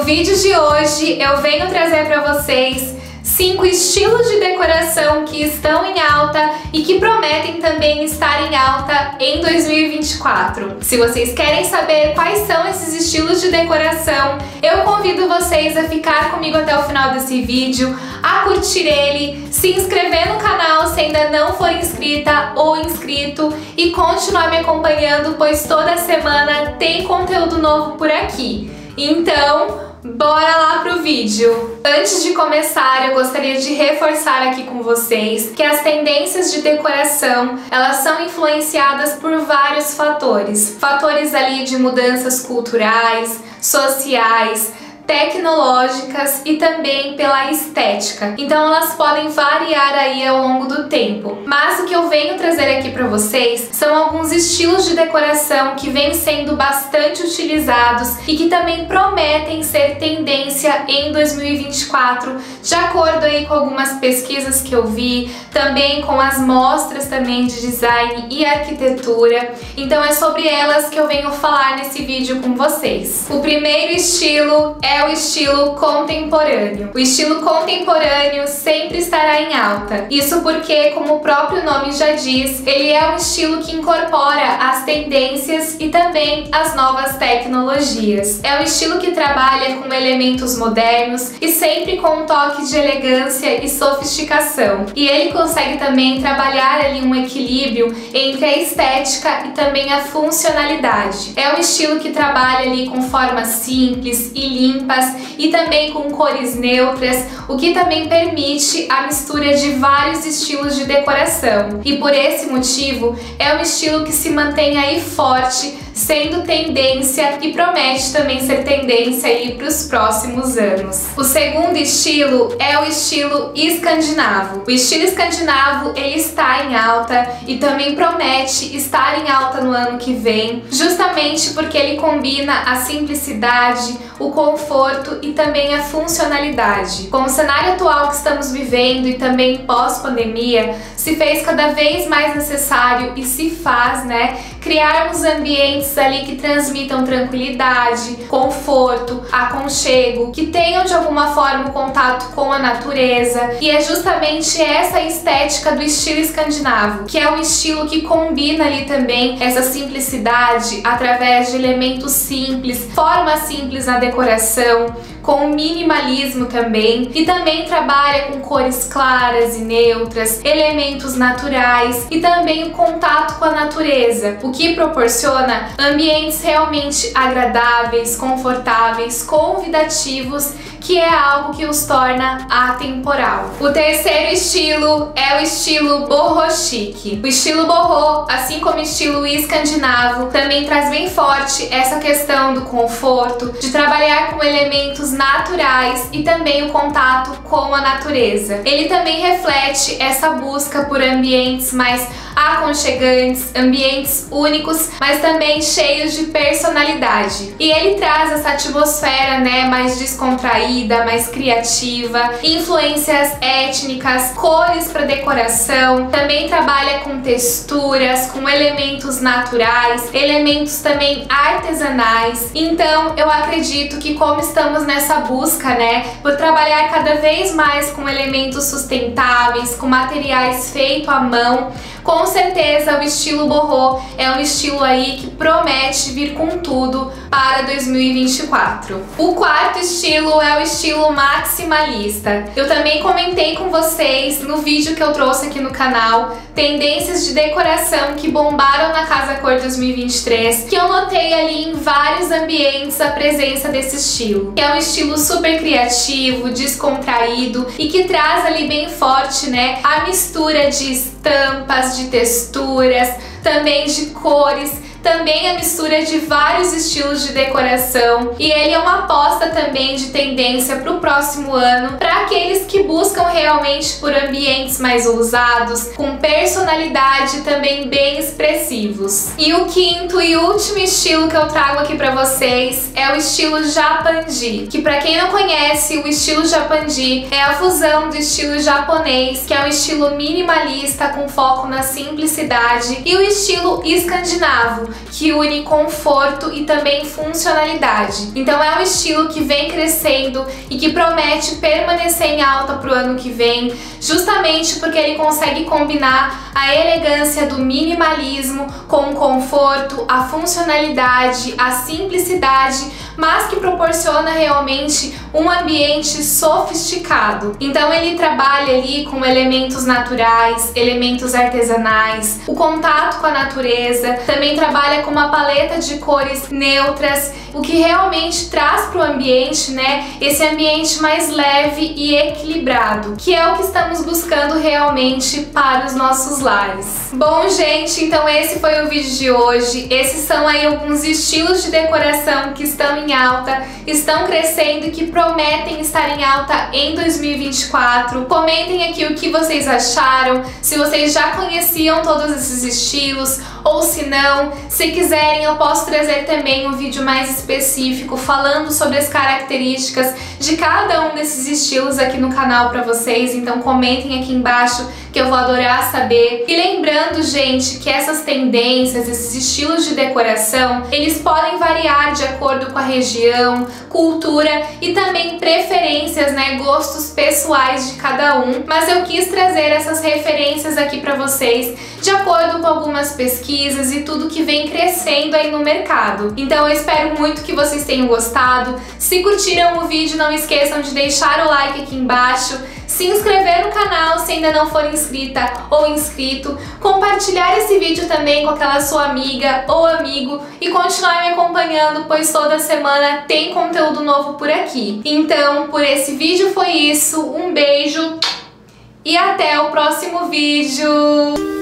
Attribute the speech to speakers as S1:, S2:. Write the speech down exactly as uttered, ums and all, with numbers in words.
S1: vídeo de hoje eu venho trazer para vocês cinco estilos de decoração que estão em alta e que prometem também estar em alta em dois mil e vinte e quatro. Se vocês querem saber quais são esses estilos de decoração, eu convido vocês a ficar comigo até o final desse vídeo, a curtir ele, se inscrever no canal se ainda não for inscrita ou inscrito e continuar me acompanhando, pois toda semana tem conteúdo novo por aqui. Então, bora lá pro vídeo! Antes de começar, eu gostaria de reforçar aqui com vocês que as tendências de decoração, elas são influenciadas por vários fatores. Fatores ali de mudanças culturais, sociais, tecnológicas e também pela estética. Então elas podem variar aí ao longo do tempo. Mas o que eu venho trazer aqui para vocês são alguns estilos de decoração que vêm sendo bastante utilizados e que também prometem ser tendência em dois mil e vinte e quatro, de acordo aí com algumas pesquisas que eu vi, também com as mostras também de design e arquitetura. Então é sobre elas que eu venho falar nesse vídeo com vocês. O primeiro estilo é É o estilo contemporâneo. O estilo contemporâneo sempre estará em alta. Isso porque, como o próprio nome já diz, ele é um estilo que incorpora as tendências e também as novas tecnologias. É um estilo que trabalha com elementos modernos e sempre com um toque de elegância e sofisticação. E ele consegue também trabalhar ali um equilíbrio entre a estética e também a funcionalidade. É um estilo que trabalha ali com formas simples e limpas e também com cores neutras, o que também permite a mistura de vários estilos de decoração. E por esse motivo, é um estilo que se mantém aí forte, sendo tendência e promete também ser tendência aí para os próximos anos. O segundo estilo é o estilo escandinavo. O estilo escandinavo, ele está em alta e também promete estar em alta no ano que vem, justamente porque ele combina a simplicidade, o conforto e também a funcionalidade. Com o cenário atual que estamos vivendo e também pós-pandemia, se fez cada vez mais necessário e se faz, né, criarmos ambientes ali que transmitam tranquilidade, conforto, aconchego, que tenham de alguma forma o contato com a natureza. E é justamente essa estética do estilo escandinavo, que é um estilo que combina ali também essa simplicidade através de elementos simples, formas simples na decoração, com minimalismo também, e também trabalha com cores claras e neutras, elementos naturais e também o contato com a natureza, o que proporciona ambientes realmente agradáveis, confortáveis, convidativos, que é algo que os torna atemporal. O terceiro estilo é o estilo boho chic. O estilo boho, assim como o estilo escandinavo, também traz bem forte essa questão do conforto, de trabalhar com elementos naturais e também o contato com a natureza. Ele também reflete essa busca por ambientes mais aconchegantes, ambientes únicos, mas também cheios de personalidade. E ele traz essa atmosfera, né, mais descontraída, mais criativa, influências étnicas, cores para decoração, também trabalha com texturas, com elementos naturais, elementos também artesanais. Então, eu acredito que como estamos nessa busca, né, por trabalhar cada vez mais com elementos sustentáveis, com materiais feitos à mão, com certeza o estilo boho é um estilo aí que promete vir com tudo para dois mil e vinte e quatro. O quarto estilo é o estilo maximalista. Eu também comentei com vocês no vídeo que eu trouxe aqui no canal tendências de decoração que bombaram na Casa Cor dois mil e vinte e três, que eu notei ali em vários ambientes a presença desse estilo, que é um estilo super criativo, descontraído e que traz ali bem forte, né, a mistura de estampas, de texturas, também de cores, também a mistura de vários estilos de decoração, e ele é uma aposta também de tendência para o próximo ano, para aqueles que buscam realmente por ambientes mais ousados, com personalidade também bem expressivos. E o quinto e último estilo que eu trago aqui para vocês é o estilo Japandi, que para quem não conhece, o estilo Japandi é a fusão do estilo japonês, que é um estilo minimalista com foco na simplicidade, e o estilo escandinavo, que une conforto e também funcionalidade. Então é um estilo que que vem crescendo e que promete permanecer em alta para o ano que vem, justamente porque ele consegue combinar a elegância do minimalismo com o conforto, a funcionalidade, a simplicidade, mas que proporciona realmente um ambiente sofisticado. Então ele trabalha ali com elementos naturais, elementos artesanais, o contato com a natureza, também trabalha com uma paleta de cores neutras, o que realmente traz para o ambiente, né, esse ambiente mais leve e equilibrado, que é o que estamos buscando realmente para os nossos lares. Bom, gente, então esse foi o vídeo de hoje. Esses são aí alguns estilos de decoração que estão em alta, estão crescendo e que prometem estar em alta em dois mil e vinte e quatro. Comentem aqui o que vocês acharam, se vocês já conheciam todos esses estilos ou se não. Se quiserem, eu posso trazer também um vídeo mais específico falando sobre as características de cada um desses estilos aqui no canal para vocês, então comentem aqui embaixo que eu vou adorar saber. E lembrando, gente, que essas tendências, esses estilos de decoração, eles podem variar de acordo com a região, cultura e também preferências, né, gostos pessoais de cada um, mas eu quis trazer essas referências aqui para vocês de acordo com algumas pesquisas e tudo que vem crescendo aí no mercado. Então eu espero muito que vocês tenham gostado. Se curtiram o vídeo, não esqueçam de deixar o like aqui embaixo, se inscrever no canal se ainda não for inscrita ou inscrito, compartilhar esse vídeo também com aquela sua amiga ou amigo e continuar me acompanhando, pois toda semana tem conteúdo novo por aqui. Então, por esse vídeo foi isso, um beijo e até o próximo vídeo!